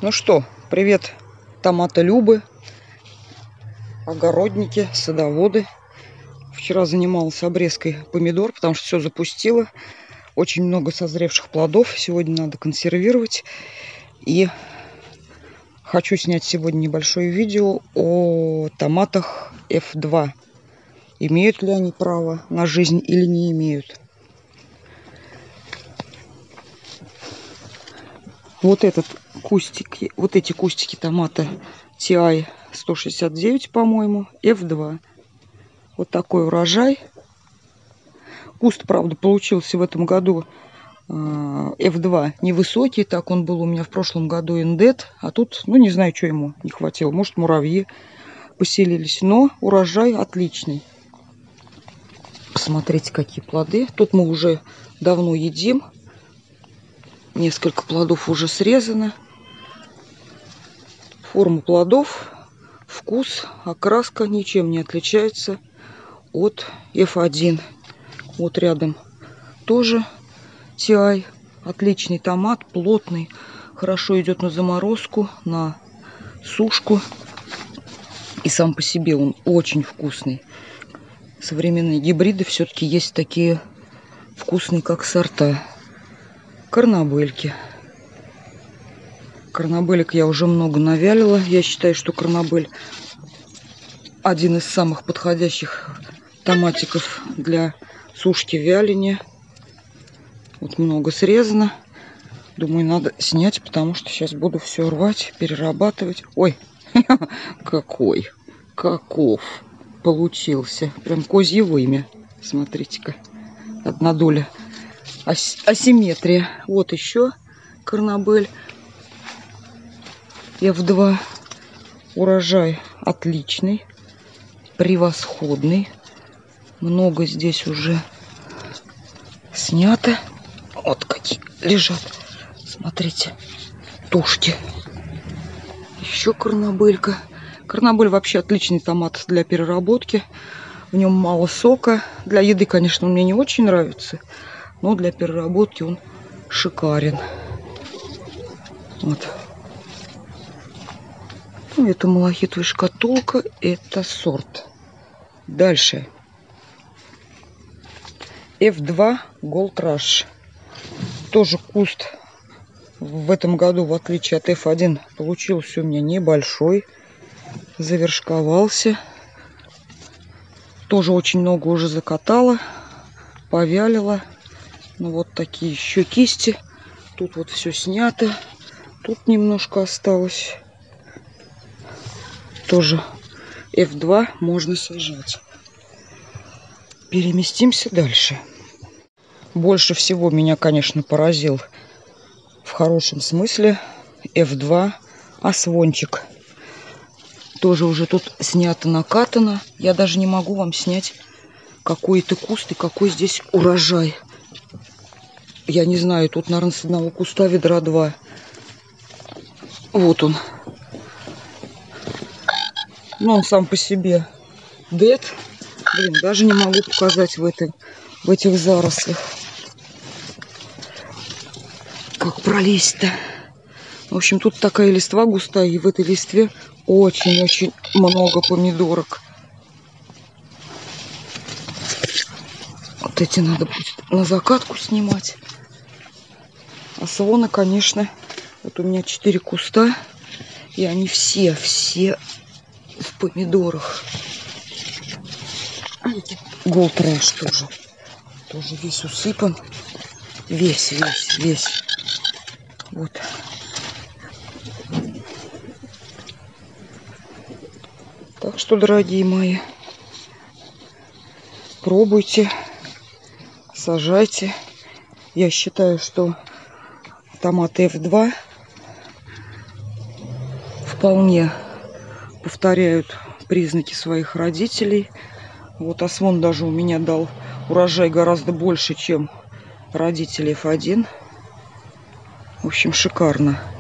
Ну что, привет, томатолюбы, огородники, садоводы. Вчера занималась обрезкой помидор, потому что все запустило. Очень много созревших плодов. Сегодня надо консервировать. И хочу снять сегодня небольшое видео о томатах F2. Имеют ли они право на жизнь или не имеют. Вот этот кустик, вот эти кустики томата TI 169, по-моему, F2. Вот такой урожай. Куст, правда, получился в этом году F2 невысокий. Так он был у меня в прошлом году индет. А тут, ну, не знаю, что ему не хватило. Может, муравьи поселились. Но урожай отличный. Посмотрите, какие плоды. Тут мы уже давно едим. Несколько плодов уже срезано. Форма плодов, вкус, окраска ничем не отличается от F1. Вот рядом тоже TI. Отличный томат, плотный. Хорошо идет на заморозку, на сушку. И сам по себе он очень вкусный. Современные гибриды все-таки есть такие вкусные, как сорта. Корнобельки. Корнобелек я уже много навялила. Я считаю, что корнобель один из самых подходящих томатиков для сушки вяления. Вот много срезано. Думаю, надо снять, потому что сейчас буду все рвать, перерабатывать. Ой, каков получился. Прям козье вымя. Смотрите-ка. Одна доля. Асимметрия. Вот еще корнобель. F2. Урожай отличный. Превосходный. Много здесь уже снято. Вот какие лежат. Смотрите. Тушки. Еще корнобелька. Корнобель вообще отличный томат для переработки. В нем мало сока. Для еды, конечно, он мне не очень нравится. Но для переработки он шикарен. Вот. Ну, это малахитовая шкатулка. Это сорт. Дальше. F2 Gold Rush. Тоже куст в этом году, в отличие от F1, получился у меня небольшой. Завершковался. Тоже очень много уже закатала. Повялила. Ну, вот такие еще кисти. Тут вот все снято. Тут немножко осталось. Тоже F2 можно сажать. Переместимся дальше. Больше всего меня, конечно, поразил в хорошем смысле F2 Освончик. Тоже уже тут снято, накатано. Я даже не могу вам снять, какой это куст и какой здесь урожай. Я не знаю, тут, наверное, с одного куста ведра 2. Вот он. Но он сам по себе дед. Блин, даже не могу показать в этих зарослях. Как пролезть-то? В общем, тут такая листва густая, и в этой листве очень-очень много помидорок. Вот эти надо будет на закатку снимать. А свона, конечно, вот у меня 4 куста, и они все в помидорах. Gold Rush тоже весь усыпан. Весь. Вот. Так что, дорогие мои, пробуйте, сажайте. Я считаю, что томаты F2 вполне повторяют признаки своих родителей. Вот Освон даже у меня дал урожай гораздо больше, чем родители F1. В общем, шикарно.